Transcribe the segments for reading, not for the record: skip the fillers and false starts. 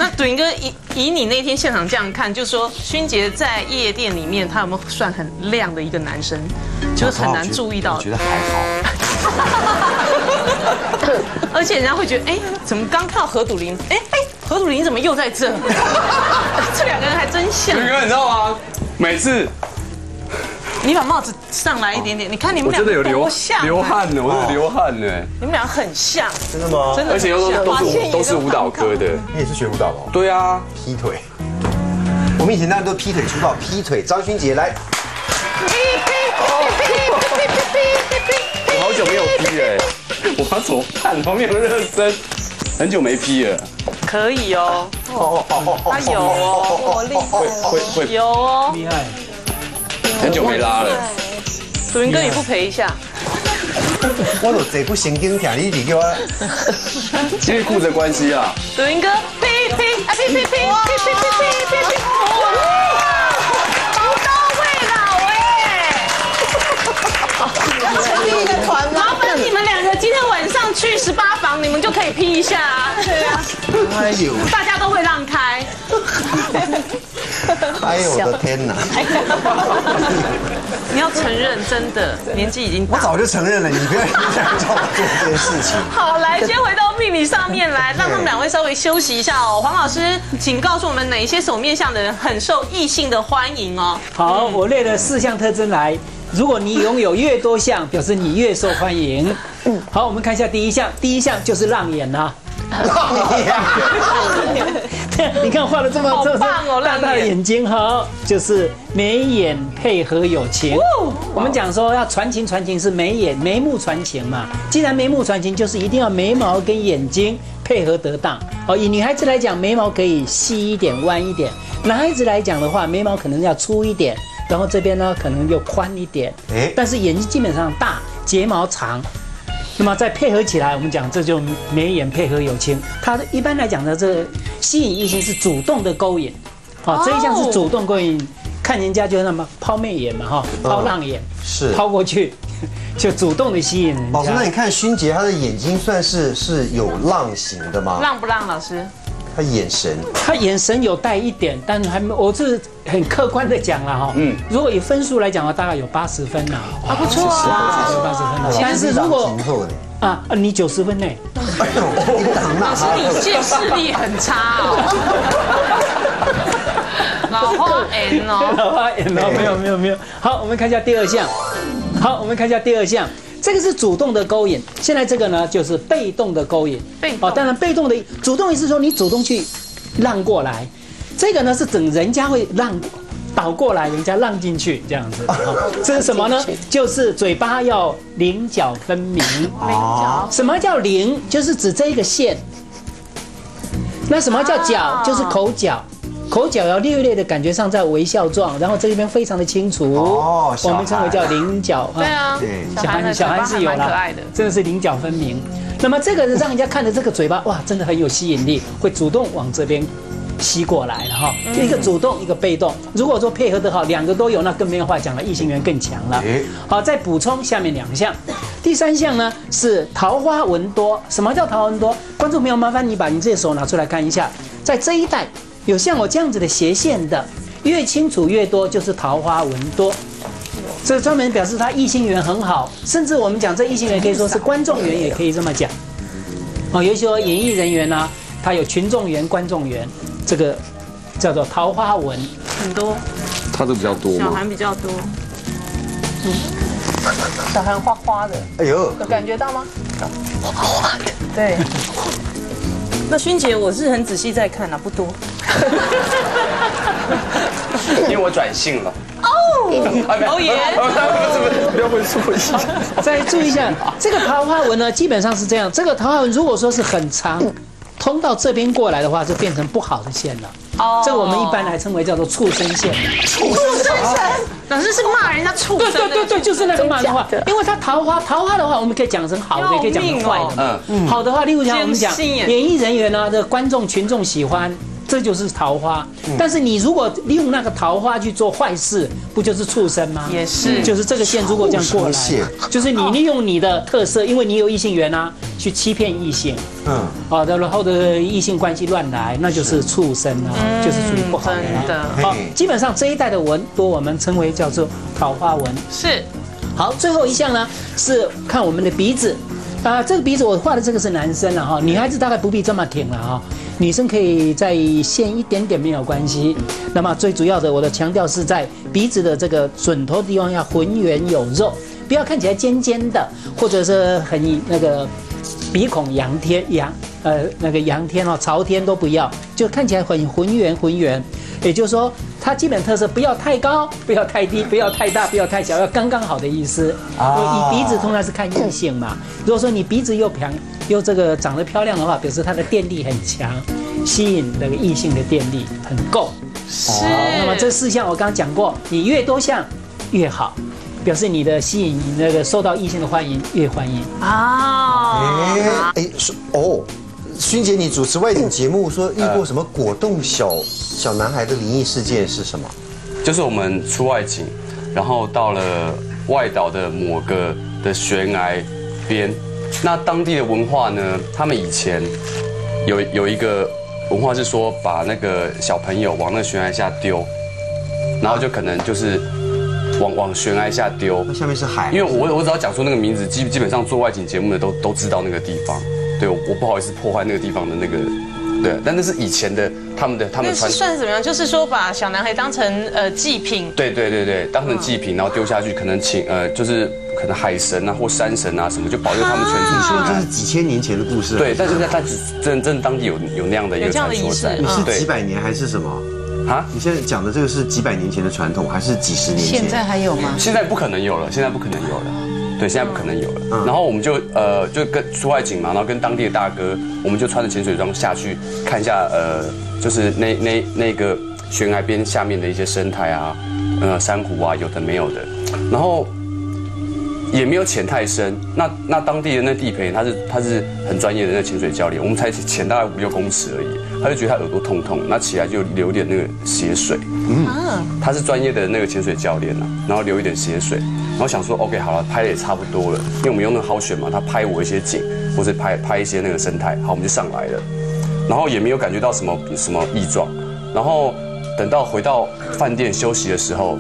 那赌云哥以你那天现场这样看，就说勋杰在夜店里面，他有没有算很亮的一个男生？就是很难注意到。 我觉得还好。 而且人家会觉得，哎，怎么刚看到何笃林？哎，何笃林怎么又在这？这两个人还真像。 云哥，你知道吗？每次你把帽子上来一点点，你看你们俩多像， 流汗呢，我是流汗呢。 你们俩很像， 真的吗？ 真的， 而且都是舞蹈科的。 你也是学舞蹈的哦？ 对啊， 劈腿。我们以前当然都劈腿出道，劈腿。张勋杰来。 我好久没有劈了，我要怎么办？我没有热身，很久没劈了。 可以哦，他有哦， 我厉害， 会有哦， 厉害。 很久没拉了。 赌云哥，你不陪一下？ 我都坐不神经听你给我。 因为顾着关系啊。 赌云哥，劈，宝刀未老哎！ 要成立一个团吗？ 麻烦你们两个今天晚上去18房，你们就可以劈一下啊。对啊， 哎呦， 大家都会让开。 哎呦我的天哪！ 你要承认，真的年纪已经大。 我早就承认了，你不要这样叫我做这件事情。 好，来，先回到命理上面来，让他们两位稍微休息一下哦。黄老师，请告诉我们哪一些手面相的人很受异性的欢迎哦。 好，我列了4项特征来。如果你拥有越多项，表示你越受欢迎。好，我们看一下第一项，第一项就是浪眼啊。你看画的这么棒哦， 大大的眼睛，好，就是眉眼配合有情。我们讲说要传情，传情是眉目传情嘛。既然眉目传情，就是一定要眉毛跟眼睛配合得当。哦，以女孩子来讲，眉毛可以细一点、弯一点；男孩子来讲的话，眉毛可能要粗一点，然后这边呢可能又宽一点。但是眼睛基本上大，睫毛长。那么再配合起来，我们讲这就眉眼配合有情。它一般来讲呢，这个吸引异性是主动的勾引，这一项是主动勾引，看人家就那么抛媚眼嘛，抛浪眼， 是抛过去，就主动的吸引人家。 老师，那你看勋杰他的眼睛算是有浪型的吗？ 浪不浪，老师？ 他眼神， 他眼神有带一点，但还没，我是很客观的讲了哈。如果以分数来讲的话，大概有80分呐。 不错啊， 有80分。但是如果你90分内， 老师你见识力很差哦。老花眼哦， 老花眼哦，没有。好，我们看一下第二项。这个是主动的勾引，现在这个呢就是被动的勾引。当然被动的主动意思说你主动去让过来，这个呢是等人家会让倒过来，人家让进去这样子。这是什么呢？就是嘴巴要棱角分明。什么叫棱？就是指这个线。那什么叫角？就是口角。口角要略略的感觉上在微笑状，然后这边非常的清楚，我们称为叫棱角。 对啊， 小孩是有啦，真的是棱角分明。那么这个让人家看着这个嘴巴，哇，真的很有吸引力，会主动往这边吸过来了哈。一个主动，一个被动。如果说配合得好，两个都有，那更没有话讲了，异性缘更强了。好，再补充下面2项。第3项呢是桃花纹多。什么叫桃花纹多？观众朋友，麻烦你把你这手拿出来看一下，在这一带。有像我这样子的斜线的，越清楚越多，就是桃花纹多。这专门表示他异性缘很好，甚至我们讲这异性缘可以说是观众缘，也可以这么讲。尤其说演艺人员呢，他有群众缘、观众缘，这个叫做桃花纹很多。 他这比较多吗？ 小韩比较多。小韩花花的。 哎呦， 有感觉到吗？花花的。对。那勋杰，我是很仔细在看啊，不多。 因为我转性了。 哦耶！ 不要问错意。 再注意一下，这个桃花纹呢，基本上是这样。这个桃花纹如果说是很长，通到这边过来的话，就变成不好的线了。这个我们一般来称为叫做畜生线。 畜生线， 老师是骂人家畜生。 对，就是那个骂的话。因为它桃花的话，我们可以讲成好的，也可以讲成坏的。好的话，例如像我们讲演艺人员呢，这观众群众喜欢， 这就是桃花。但是你如果利用那个桃花去做坏事，不就是畜生吗？ 也是， 就是这个线如果这样过来，就是你利用你的特色，因为你有异性缘啊，去欺骗异性，然后的异性关系乱来，那就是畜生啊，就是属于不好的。 真的。 好，基本上这一代的文多我们称为叫做桃花文。 是。 好，最后一项呢是看我们的鼻子。这个鼻子我画的这个是男生了哈，女孩子大概不必这么挺了哈，女生可以再陷一点点没有关系。那么最主要的，我的强调是在鼻子的这个准头的地方要浑圆有肉，不要看起来尖尖的，或者是很那个鼻孔仰天朝天都不要，就看起来很浑圆。也就是说，它基本特色不要太高，不要太低，不要太大，不要太小，要刚刚好的意思。以鼻子通常是看异性嘛。如果说你鼻子又这个长得漂亮的话，表示它的电力很强，吸引那个异性的电力很够。 是。 那么这4项我刚刚讲过，你越多项越好，表示你的吸引那个受到异性的欢迎越欢迎。 勋姐，你主持外景节目说遇过什么果冻小男孩的灵异事件是什么？ 就是我们出外景，然后到了外岛的某个的悬崖边，那当地的文化呢，他们以前有一个文化是说把那个小朋友往那个悬崖下丢，然后就可能就是往悬崖下丢， 下面是海。 因为我只要讲出那个名字，基本上做外景节目的都知道那个地方。对，我不好意思破坏那个地方的那个，对，但那是以前的他们那是算怎么样？就是说把小男孩当成祭品， 对，当成祭品，然后丢下去，可能就是可能海神啊或山神啊什么，就保佑他们全族平安。 这是几千年前的故事。 对，但是他真当地有那样的一个传说在。 你是几百年还是什么？啊？你现在讲的这个是几百年前的传统，还是几十年前？ 现在还有吗？ 现在不可能有了，对，现在不可能有了。然后我们就跟出外景嘛，然后跟当地的大哥，我们就穿着潜水装下去看一下，就是那个悬崖边下面的一些生态啊，珊瑚啊，有的没有的。然后也没有潜太深。那当地的那地陪他是很专业的那潜水教练，我们才潜大概5-6公尺而已，他就觉得他耳朵痛，那起来就流点那个血水。他是专业的那个潜水教练啊，然后流一点血水。然后想说 ，OK， 好了，拍的也差不多了，因为我们用那个好选嘛，他拍我一些景，或者拍一些那个生态，好，我们就上来了，然后也没有感觉到什么异状，然后等到回到饭店休息的时候，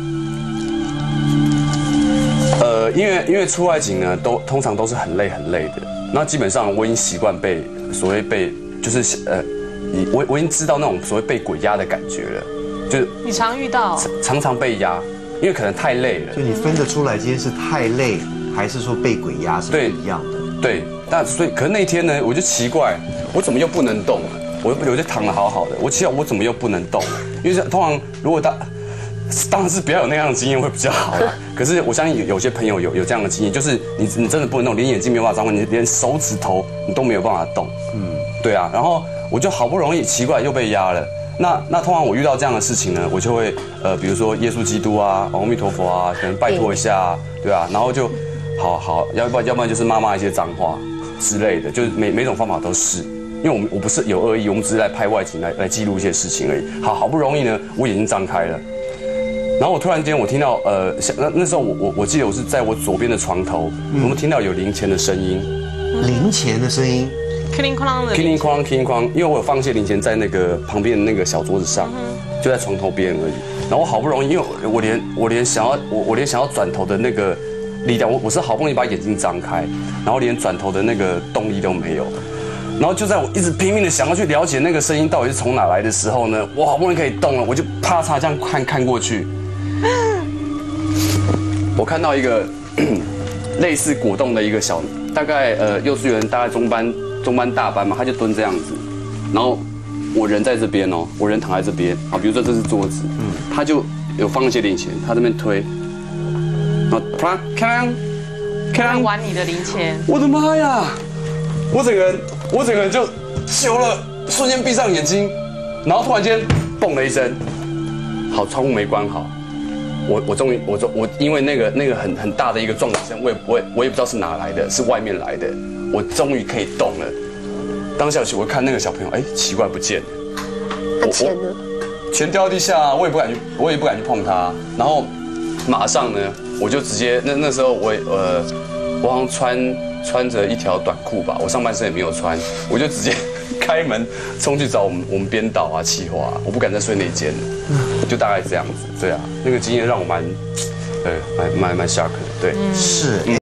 因为出外景呢，通常都是很累的，那基本上我已经习惯被就是我已经知道那种所谓被鬼压的感觉了，就是你常遇到， 常被压。因为可能太累了， 就你分得出来今天是太累，还是说被鬼压是不一样的。 对，但所以可是那天呢，我就奇怪，我怎么又不能动了？我就躺得好好的，我奇怪我怎么又不能动了？因为通常如果当然是不要有那样的经验会比较好啦。可是我相信有些朋友有这样的经验，就是你真的不能动，连眼睛没有办法张开，你连手指头你都没有办法动。对啊，然后我就好不容易奇怪又被压了。那通常我遇到这样的事情呢，我就会比如说耶稣基督啊、阿弥陀佛啊，可能拜托一下，对啊，然后就好，要不然就是骂一些脏话之类的，就是每种方法都是，因为我不是有恶意，我们只是来拍外景来记录一些事情而已。好不容易呢，我眼睛张开了，然后我突然间我听到那时候我记得我是在我左边的床头，我们听到有零钱的声音， 零钱的声音。 叮铃哐啷的， 叮铃哐啷，因为我有放一些零钱在那个旁边的那个小桌子上，就在床头边而已。然后我好不容易，因为我连想要转头的那个力量，我是好不容易把眼睛张开，然后连转头的那个动力都没有。然后就在我一直拼命的想要去了解那个声音到底是从哪来的时候呢，我好不容易可以动了，我就啪嚓这样看过去，我看到一个类似果冻的一个小，大概幼稚园大概中班大班嘛，他就蹲这样子，然后我人在这边哦，我人躺在这边啊，比如说这是桌子，他就有放一些零钱，他这边推，然后啪咔玩你的零钱， 我的妈呀！我整个人就羞了，瞬间闭上眼睛，然后突然间嘣了一声，好，窗户没关好，我终于我因为那个很大的一个撞击声，我也不知道是哪来的，是外面来的。我终于可以动了。当下我看那个小朋友，奇怪不见了， 他钱呢？ 钱掉地下，我也不敢去碰它。然后马上呢，我就直接那时候我好像穿着一条短裤吧，我上半身也没有穿，我就直接开门冲去找我们编导啊、企划啊，我不敢再睡那间了，就大概这样子。对啊，那个经验让我蛮 shock 的，对， 是。